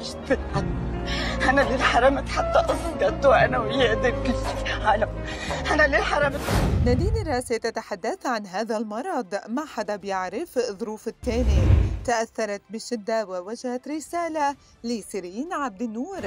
أنا اللي انحرمت حتى أسقط وأنا وياه في العالم. أنا اللي انحرمت. نادين الراسي تتحدث عن هذا المرض، ما حدا بيعرف ظروف التاني. تأثرت بشدة ووجهت رسالة لسيرين عبد النور.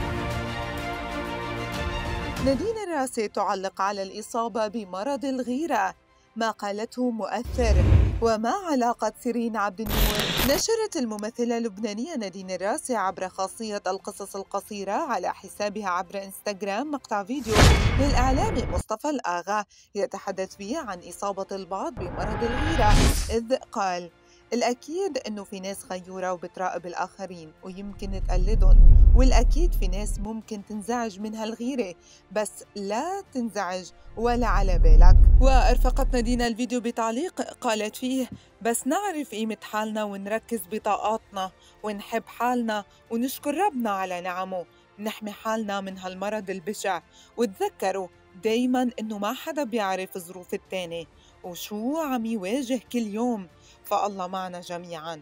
نادين الراسي تعلق على الإصابة بمرض الغيرة، ما قالته مؤثر. وما علاقة سيرين عبد النور؟ نشرت الممثلة اللبنانية نادين الراسي عبر خاصية القصص القصيرة على حسابها عبر انستغرام مقطع فيديو للإعلامي مصطفى الآغا يتحدث فيه عن إصابة البعض بمرض الغيرة، إذ قال: الأكيد إنه في ناس غيورة وبتراقب الآخرين ويمكن تقلدهم، والأكيد في ناس ممكن تنزعج من هالغيرة، بس لا تنزعج ولا على بالك. وأرفقت نادين الفيديو بتعليق قالت فيه: بس نعرف قيمة حالنا ونركز بطاقاتنا ونحب حالنا ونشكر ربنا على نعمه، نحمي حالنا من هالمرض البشع، وتذكروا دايماً إنه ما حدا بيعرف ظروف التاني وشو عم يواجه كل يوم، فالله معنا جميعاً.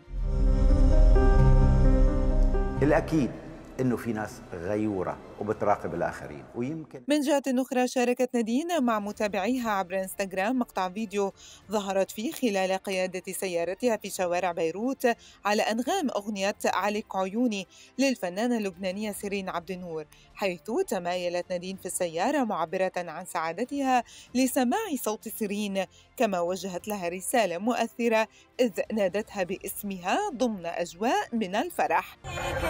الأكيد إنه في ناس غيورة وبتراقب الآخرين ويمكن. من جهة أخرى شاركت نادين مع متابعيها عبر انستغرام مقطع فيديو ظهرت فيه خلال قيادة سيارتها في شوارع بيروت على أنغام أغنية عليك عيوني للفنانة اللبنانية سيرين عبد النور، حيث تمايلت نادين في السيارة معبرة عن سعادتها لسماع صوت سيرين، كما وجهت لها رسالة مؤثرة إذ نادتها باسمها ضمن أجواء من الفرح.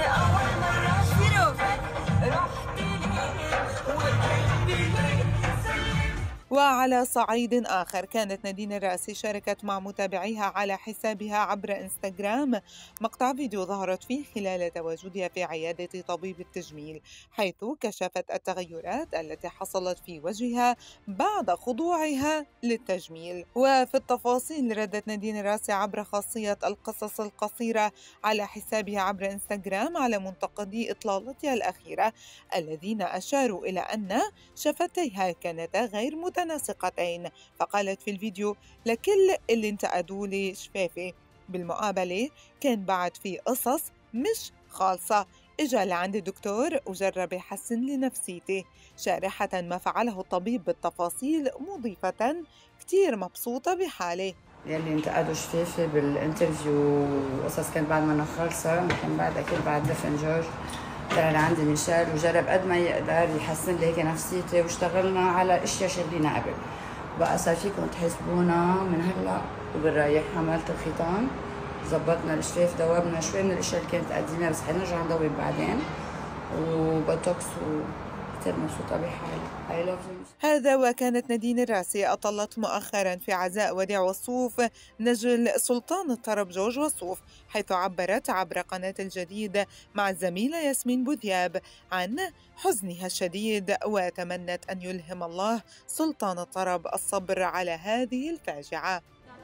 وعلى صعيد آخر كانت نادين الراسي شاركت مع متابعيها على حسابها عبر انستغرام مقطع فيديو ظهرت فيه خلال تواجدها في عيادة طبيب التجميل، حيث كشفت التغيرات التي حصلت في وجهها بعد خضوعها للتجميل. وفي التفاصيل ردت نادين الراسي عبر خاصية القصص القصيرة على حسابها عبر انستغرام على منتقدي إطلالتها الأخيرة الذين أشاروا إلى أن شفتيها كانتا غير متناسقتين، فقالت في الفيديو: لكل اللي انتقدوا لي شفافي، بالمقابلة كان بعد في قصص مش خالصة، إجا لعند الدكتور وجرب يحسن لي نفسيتي، شارحة ما فعله الطبيب بالتفاصيل مضيفة: كتير مبسوطة بحالي. يلي انتقدوا شفافي بالانترفيو وقصص كانت بعد ما خالصة، كان بعد أكيد بعد دفن جورج طلع لعندي ميشيل وجرب قد ما يقدر يحسن لي هيك نفسيتي، واشتغلنا على اشياء شغلينا قبل، بقى صار فيكم تحسبونا من هلا وبالرايح. عملت الختان، زبطنا الشفاف، دوبنا شوي من الاشياء اللي كانت قديمه بس حنرجع ندوب بعدين، وبوتوكس، وكثير مبسوطه بحالي. I love you. هذا وكانت نادين الراسي أطلت مؤخرا في عزاء وديع وصوف نجل سلطان الطرب جورج وصوف، حيث عبرت عبر قناة الجديد مع الزميلة ياسمين بوذياب عن حزنها الشديد، وتمنت أن يلهم الله سلطان الطرب الصبر على هذه الفاجعة.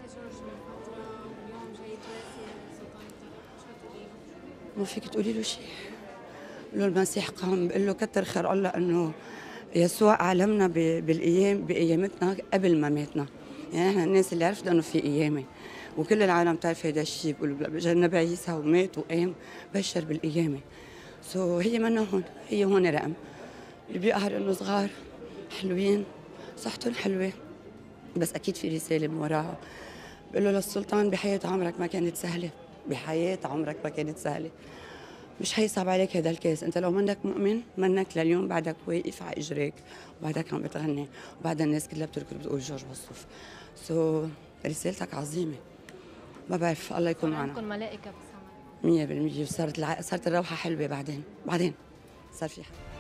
ما فيك تقولي له شيء، له المسيح قام، بقول له كتر خير الله انه يسوع علمنا بقيامتنا قبل ما ماتنا، يعني احنا الناس اللي عرفنا انه في قيامه، وكل العالم تعرف هذا الشيء، بيقولوا النبي عيسى ومات وقام بشر بالقيامه. هي منا هون، هي هون رقم اللي بيقهر انه صغار حلوين صحتهم حلوه، بس اكيد في رساله من وراها. بقول له للسلطان: بحياه عمرك ما كانت سهله، بحياه عمرك ما كانت سهله، مش هيصعب عليك هذا الكاس، انت لو منك مؤمن منك لليوم بعدك واقف على اجريك وبعدك عم بتغني وبعد الناس كلها بتركض بتقول جورج وصوف. رسالتك عظيمه، ما بعرف، الله يكون معنا. عندكم ملائكه بس 100%، وصارت الروحه حلوه بعدين صار في حل.